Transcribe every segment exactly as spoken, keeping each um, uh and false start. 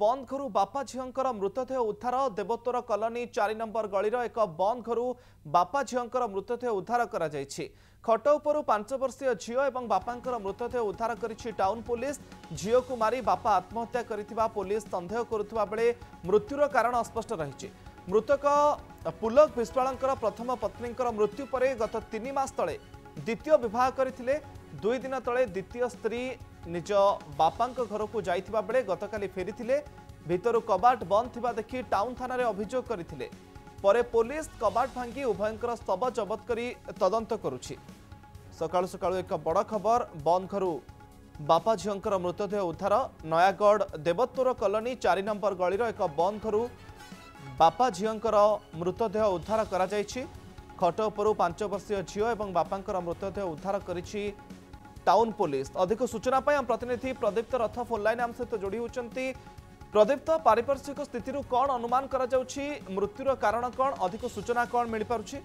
बंद घरु बापा झींकर मृतदेह उद्धार देवोत्तर कॉलोनी चार नंबर गलीर एक बंद घरु बापा झींकर मृतदेह उद्धार करा जायछि। खट उपरु पांच वर्षीय झील और बापांकर मृतदेह उद्धार करिछि टाउन पुलिस। झील को मारी बापा आत्महत्या करिथिबा पुलिस संदेह करुथिबा बेले मृत्युर कारण अस्पष्ट रहिछि। मृतक पुलक विश्वालंकर प्रथम पत्नींकर मृत्यु पर गत तीन मास तले द्वितीय विवाह करथिले। दुई दिन तले द्वितीय स्त्री निज बापांक घर को जाइथिबा बेले गतकाली फेरिथिले। भितरु कबाट बंद थिबा देखि टाउन थाना रे अभियोग करथिले। परे पुलिस कबाट भांगी उभयंकर शव जबत करी तदंत करुछि। सकाळु सकाळु एक बड़ खबर बंद घरु बापा झींकर मृतदेह उद्धार। नयागढ़ देवोत्तर कॉलोनी चार नंबर गलीर एक बंद घरु बापा झींकर मृतदेह उद्धार करा जायछि। खट उपरु पांच वर्षीय झील और बापांकर मृतदेह उद्धार करिछि टाउन पुलिस। अधिक सूचना पाई हम प्रतिनिधि प्रदीप्त रथ फोन लाइन आम सहित जोड़ी होती। प्रदीप्त पारिपार्श्विक स्थिति कौन अनुमान करा जाउछि, मृत्युर कारण कौन, अधिक सूचना कौन मिल पारुछि?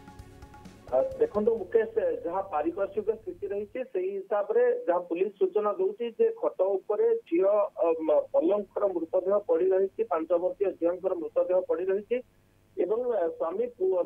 देखो मुकेश, जहाँ पारिपार्श्विक स्थिति रही से हिसाब से जहाँ पुलिस सूचना दूसरी खट उपर झील पलंकर मृतदेह पड़ी रही, पांच वर्षीय झील मृतदेह पड़ी रही एवं स्वामी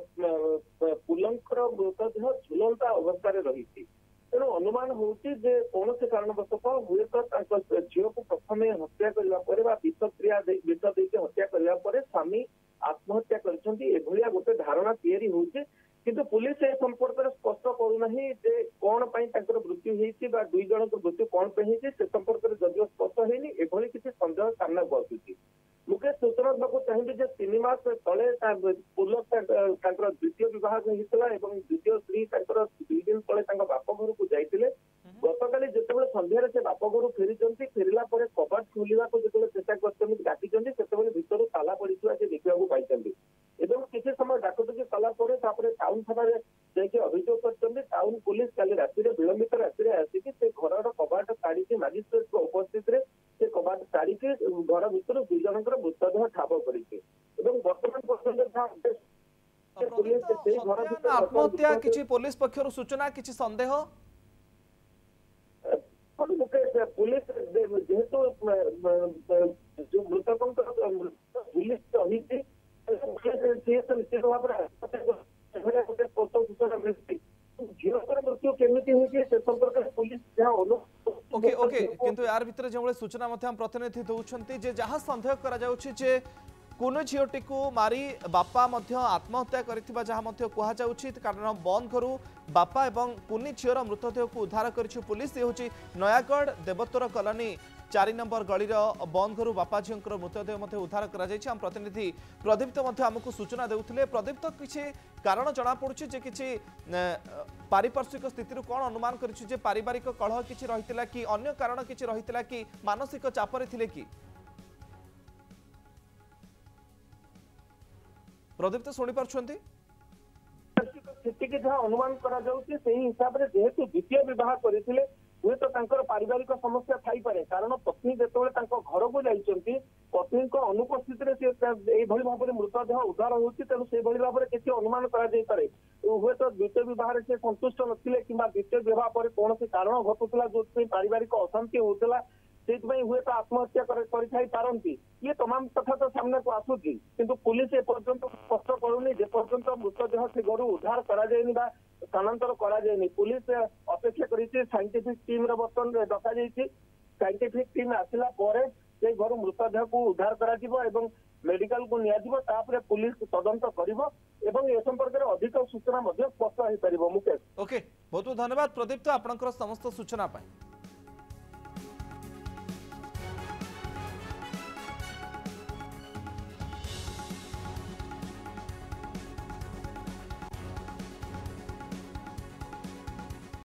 पुलंकर मृतदेह झुलंता अवस्था रही। तेणु अनुमान होउछि जे कौन से कारणवशत हुए तो झील को प्रथम हत्या करने विष क्रिया विष देके हत्या करने स्वामी आत्महत्या कर गोटे धारणा तैयारी होउछि। किंतु पुलिस ए संपर्क में स्पष्ट करूना जे कौन मृत्यु होती दुई जन मृत्यु कौन से संपर्क में जदिव स्पष्ट होनी एभली किसी संदेह सामना को आसुछि। मुकेश सूचना देवाक चाहिए तीन मास तले पुलक द्वितीय बह होता है द्वितीय स्त्री दुई दिन तले बाप घर को जाते। गतकाली जिते सन्धार से बाप घर फेरी फेरला कबाट खोलने को जो चेषा कर भर ताला पड़ी देखा पाई किसी समय डाकटुकी कलापर टाउन थाना अभियोग कर टाउन पुलिस काली राति विलंबित राति आसिक घर कबाट काढ़ी मजिस्ट्रेट उपस्थित से कबाट काढ़ी घर भर दुई जन मृतदेह ठाब कर आत्महत्या किछि पुलिस पक्षर सूचना किछि संदेह पुलिस जेहेतु जो मृतकों पुलिस रही निश्चित भाव मृत्यु केमिति होइछि से संपर्क पुलिस जहाँ ओके ओके किंतु यार भितर जो सूचना हम प्रतिनिधि दौरान जे जहाँ संदेह करा जाउछि जे कुनु झीटी को मारी बापा मध्य आत्महत्या करिथिबा जहाँ मध्य कहा जाउछि कारण बंद घरु बापा एवं कुनी झीर मृतदेह को उद्धार करिछि पुलिस। ये होछि नयागढ़ देवोत्तर कॉलोनी चार नंबर गलीर बंद घरु बापा झींकर मृतदेह मध्य उद्धार करा जायछि। हम प्रतिनिधि प्रदीप्त मध्य हमको सूचना देउथिले। प्रदीप्त किछि कारण जना पड़ुछि जे किछि पारिपार्श्विक स्थिति कौन अनुमान करिछि जे पारिवारिक कलह किछि रहितिला कि अन्य कारण किछि रहितिला कि मानसिक चापरे थिले कि? प्रदीप्त शुणी पार्छन्ति स्थिति के जहाँ अनुमान करा जाउछि सेही हिसाब रे जेहेतु द्वितीय विवाह करिथिले हुए तो तांकर पारिवारिक समस्या थाई पारे कारण पत्नी जेतेबेले तांको घर को जाइछन्ति पत्नी को अनुपस्थित रे से भाव में मृतदेह उद्धार होछि तेणु से भाव में किसी अनुमान करा जाई पारे हुए तो द्वितीय विवाह से संतुष्ट नथिले किंबा द्वितीय विवाह पर कौन से कारण घटुला जो पारिवारिक अशांति होता से हुए तो आत्महत्या करती ये तमाम कथा तो सामने को आसूची किंतु पुलिस एपर्यंत स्पष्ट करूनी जेपर्यंत मृतदेह से घर उद्धार करा जायनि बा स्थानांतर करा जायनि पुलिस अपेक्षा करिछि साइंटिफिक टीम रे बर्तन डका जायछि। साइंटिफिक टीम आसिला परे से घर मृतदेह को उद्धार करा जिवो एवं मेडिकल को निया जिवो तापरे पुलिस तदंत करिवो एवं ए संपर्क में अधिक सूचना स्पष्ट हो पारिबो। मुकेश ओके बहुत बहुत धन्यवाद प्रदीप्त आपनकर समस्त सूचना पाई।